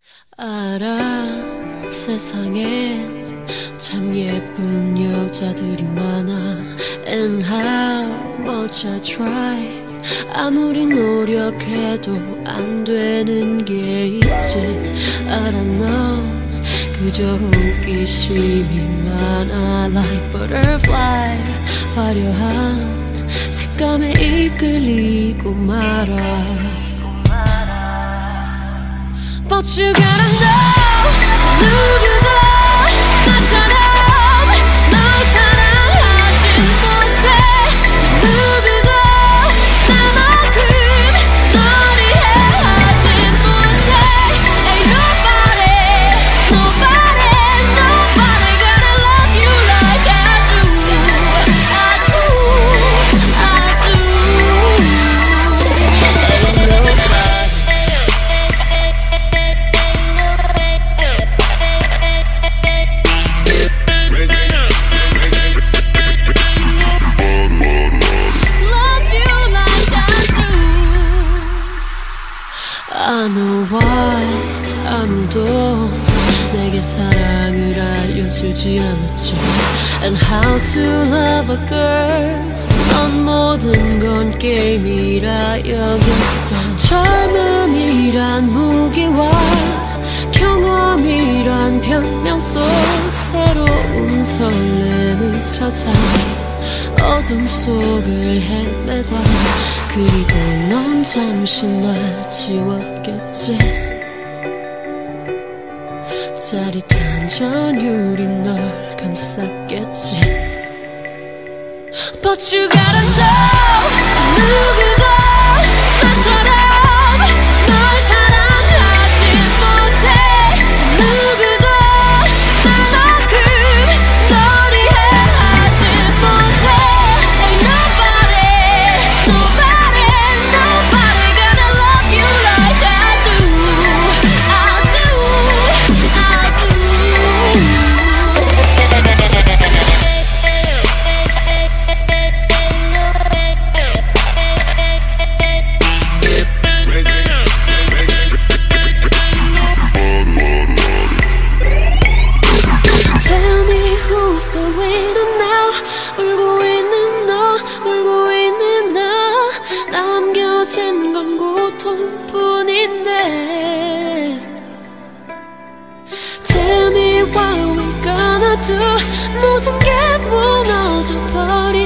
알아, 세상에 참 예쁜 여자들이 많아. And how much I try, 아무리 노력해도 안 되는 게 있지. 알아, 넌 그저 호기심이 많아. Like butterfly, 화려한 색감에 이끌리고 말아. But you gotta know, 누구도 나처럼 널 사랑하진 못해. 누구도 나만큼 널 이해하진 못해. Ain't nobody gonna love you like I do. I do. Ain't nobody. I know why 아무도 내게 사랑을 알려주지 않았지. And how to love a girl, 넌 모든 건 게임이라 여겼어. 젊음이란 무기와 경험이란 변명 속 새로운 설렘을 찾아 어둠 속을 헤매다. 그리고 넌 잠시 날 지웠겠지. 짜릿한 전율이 널 감쌌겠지. But you gotta know, 누구도 나처럼 널 사랑하지 못해. 누구도 나만큼 널 이해하지 못해. Ain't nobody gonna love you like I do. I do. Tell me who's the winner now. 울고 있는 너, 울고 있는 나. 남겨진 건 고통뿐인데. Tell me what we gonna do. 모든 게 무너져 버린